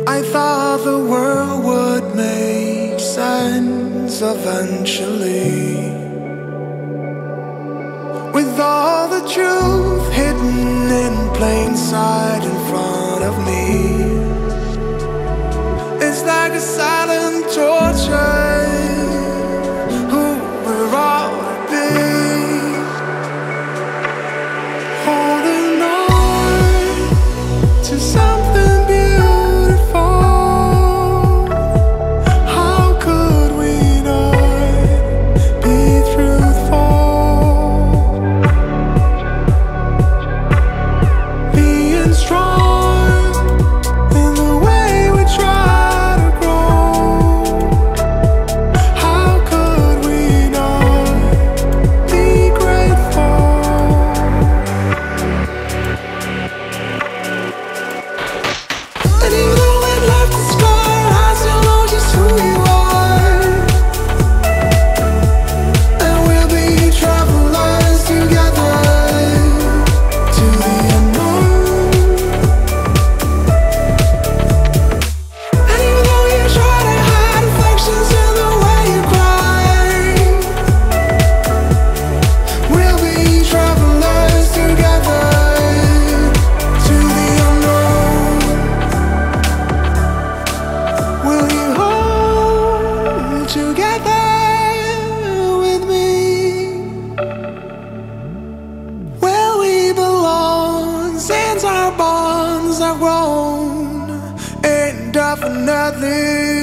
I thought the world would make sense eventually, with all the truth hidden in plain sight in front of me. It's like a silent torture, who we're all to be. Holding on to something beautiful. How could we not be truthful? Being strong in the way we try to grow. How could we not be grateful? And even though it left a scar, I still know just who you are. And we'll be travelers together to the unknown. And even though you try to hide reflections in the way you cry, we'll be travelers together to the unknown. Will you hold together with me? Where we belong, since our bonds have grown indefinitely.